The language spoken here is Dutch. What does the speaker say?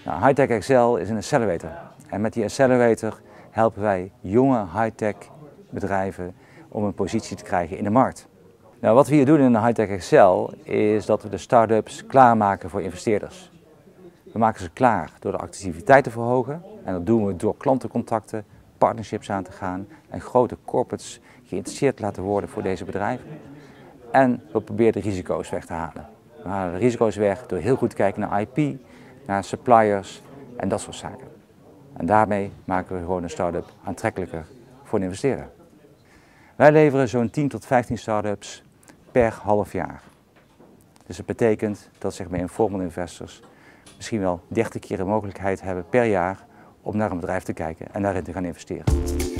Nou, High-Tech Excel is een accelerator. En met die accelerator helpen wij jonge high-tech bedrijven om een positie te krijgen in de markt. Nou, wat we hier doen in de High-Tech Excel is dat we de start-ups klaarmaken voor investeerders. We maken ze klaar door de attractiviteit te verhogen en dat doen we door klantencontacten, partnerships aan te gaan en grote corporates geïnteresseerd te laten worden voor deze bedrijven. En we proberen de risico's weg te halen. We halen de risico's weg door heel goed te kijken naar IP, naar suppliers en dat soort zaken. En daarmee maken we gewoon een start-up aantrekkelijker voor een investeerder. Wij leveren zo'n 10 tot 15 start-ups per half jaar. Dus dat betekent dat informal investors misschien wel 30 keer de mogelijkheid hebben per jaar om naar een bedrijf te kijken en daarin te gaan investeren.